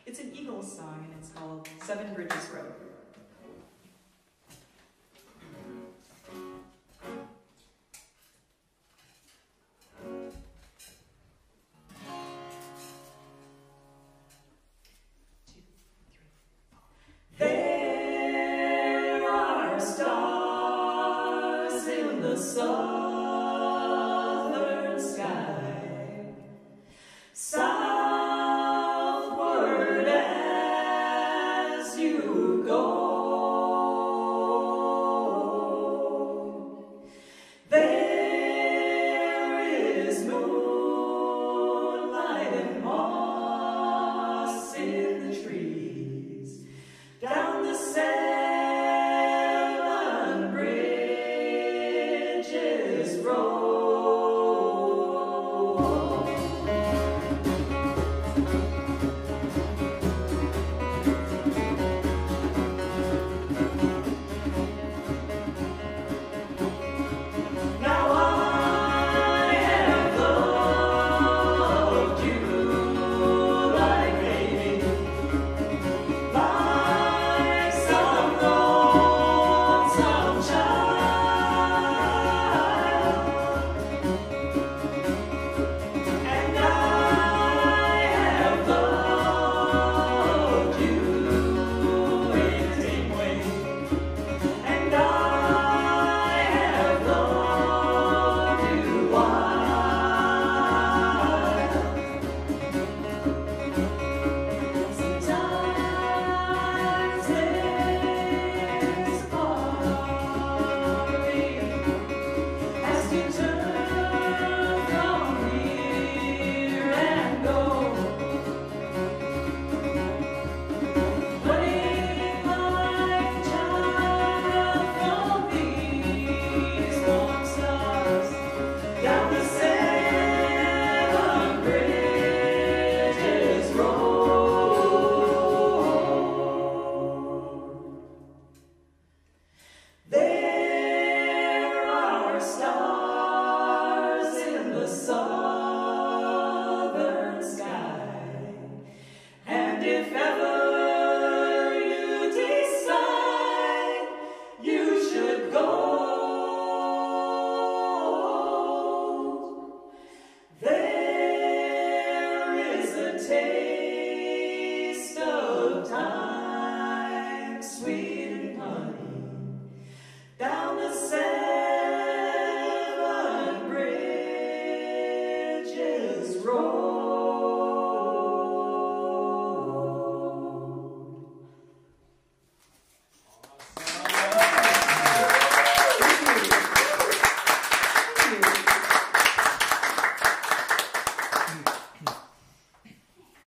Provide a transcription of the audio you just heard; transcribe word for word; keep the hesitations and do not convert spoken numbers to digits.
It's an Eagles song, and it's called Seven Bridges Road. There are stars in the southern sky, southward as you go. There is moonlight and moss in the trees, down the seven bridges road. Now I have loved you like baby, like some lonesome child, and I have loved you in the same way, and I have loved you wild. Sometimes there's parting as you turn from here and go. Running like a child from these warm stars, down the seven bridges road. There are stars in the southern sky, and if